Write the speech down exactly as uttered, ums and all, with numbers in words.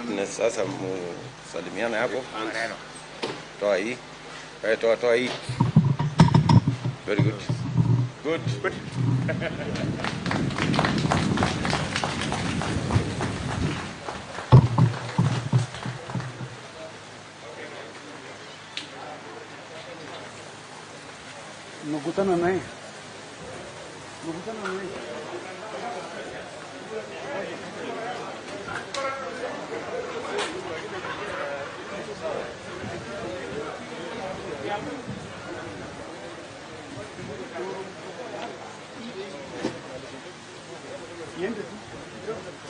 witness sasa msalimiana hapo. Toa hii. Eh, toa toa hii. Very good. Good. Good. Mkutano naye. Mkutano naye. Yende tu.